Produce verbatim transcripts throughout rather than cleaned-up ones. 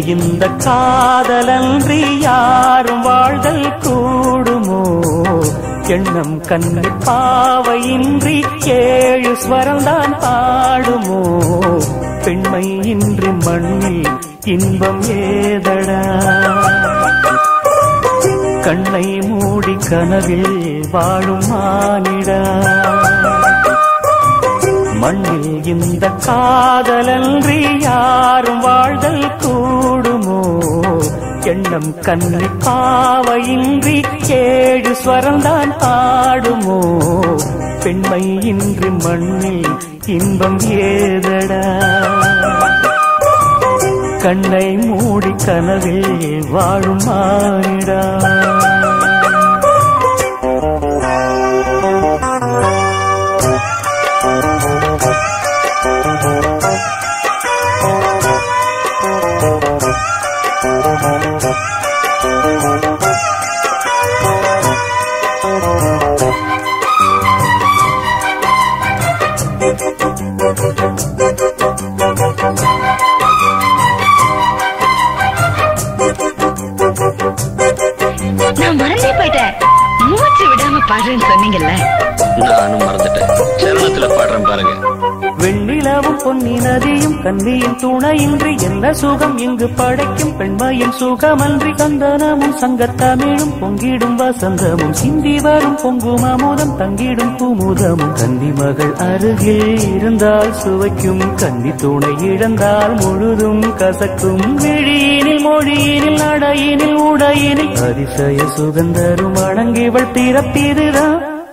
இந்த காதலன்றி யாரும் வாழ்தல் கூடுமோ எண்ணம் கண்ணி பாவையின்றி ஏழு ஸ்வரம்தான் பாடுமோ பெண்மை இன்றி மண்ணில் இன்பம் ஏதடா கண்ணை மூடி கனவில் வாழும் மானிடா மண்ணில் இந்த காதலன்றி யாரும் வாழ்தல் கூடுமோ எண்ணம் கண்ணி பாவையின்றி ஏழு ஸ்வரம்தான் பாடுமோ பெண்மை இன்றி மண்ணில் இன்பம் ஏதடா கண்ணை மூடி கனவில் வாழும் மானிடா நான் மறந்தே போயிட்டேன். மூச்சு விடாம பாடுறேன்னு சொன்னீங்கல்ல, நானும் மறந்துட்டேன். சரணத்துல பாடுறேன் பாருங்க. வெண்ணிலவும் பொன்னி நதியும் கன்னியின் துணையின்றி என்ன சுகம் இங்கு படைக்கும் பெண்மையின் சுகமன்றி சந்தனமும் சங்கத்தமிழும் பொங்கிடும் வசந்தமும் சிந்தி வரும் பொங்கும் அமுதம் தங்கிடும் குமுதமும் கன்னி மகள் அருகில் இருந்தால் சுவைக்கும் கன்னி துணை இழந்தால் முழுதும் கசக்கும் விழியினில் மொழியினில் நடையினில் உடையினில் அதிசய சுகந்தரும் அடங்கிவள் பிறப்பிதுதான்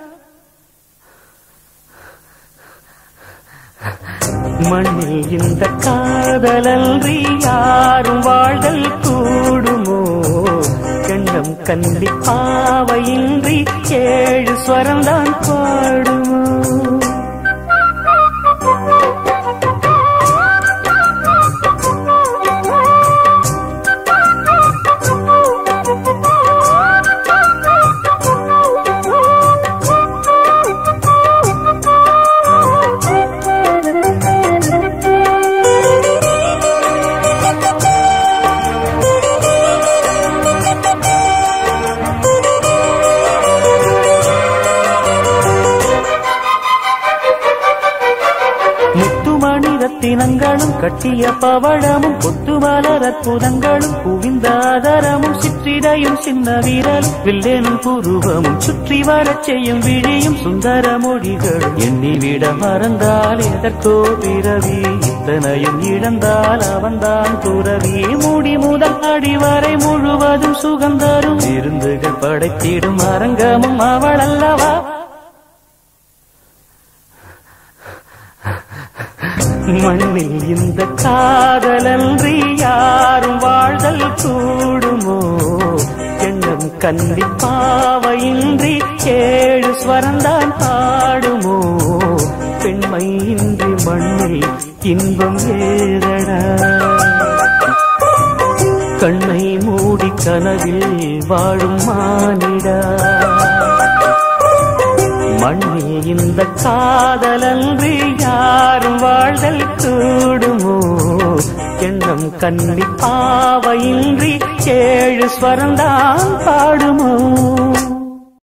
மண்ணில் இந்த காதலன்றி யாரும் வாழ்தல் கூடுமோ எண்ணம் கண்டி பாவையின்றி ஏழு ஸ்வரம்தான் பாடுமோ ரத்தினங்களும் கட்டிய பவழமும் கொத்து மலர் அற்புதங்களும் குவிந்தாதரமும் சிற்றிடையும் சின்ன வீரலும் வில்லேனும் புருவமும் சுற்றி வரச் செய்யும் விழியும் சுந்தர மொழிகளும் எண்ணிவிட மறந்தால் எதற்கோ பிறவி இத்தனையும் இழந்தால் அவன்தான் துறவி மூடி முதல் அடிவரை முழுவதும் சுகந்தரும் விருந்துகள் படைத்திடும் அரங்கமும் அவள் அல்லவா மண்ணில் இந்த காதலன்றி யாரும் வாழ்தல் கூடுமோ எண்ணம் கண்டி பாவையின்றி ஏழு ஸ்வரந்தான் பாடுமோ பெண்மை இன்றி மண்ணில் இன்பம் ஏதடா கண்ணை மூடி கனவில் வாழும் மானிடா மண்ணில் இந்த காதலன்றி யாரும் வாழ்தல் கூடுமோ எண்ணம் கண்டி பாவையின்றி ஏழு ஸ்வரந்தான் பாடுமோ